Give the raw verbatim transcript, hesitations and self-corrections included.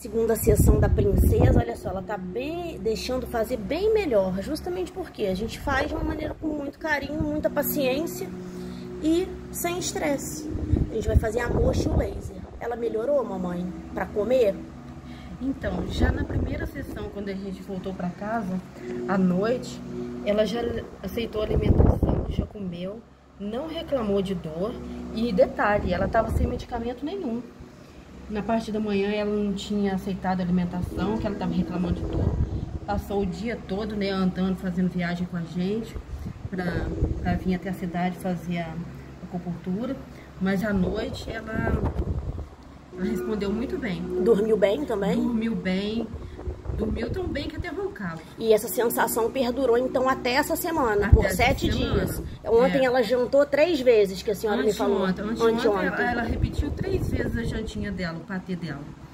segunda sessão da princesa, olha só, ela tá bem, deixando fazer bem melhor, justamente porque a gente faz de uma maneira com muito carinho, muita paciência e sem estresse. A gente vai fazer a moxa e o laser. Ela melhorou, mamãe, pra comer? Então, já na primeira sessão, quando a gente voltou pra casa, à noite, ela já aceitou a alimentação, já comeu, não reclamou de dor. E detalhe, ela tava sem medicamento nenhum. Na parte da manhã ela não tinha aceitado a alimentação, que ela estava reclamando de dor. Passou o dia todo, né, andando, fazendo viagem com a gente, para vir até a cidade fazer a acupuntura. Mas à noite ela, ela respondeu muito bem. Dormiu bem também? Dormiu bem. Dormiu tão bem que até roncava. E essa sensação perdurou, então, até essa semana, até por sete semana. dias. Ontem é. ela jantou três vezes, que a senhora antes me falou. Ontem, antes ontem, ela, ela repetiu três vezes a jantinha dela, o patê dela.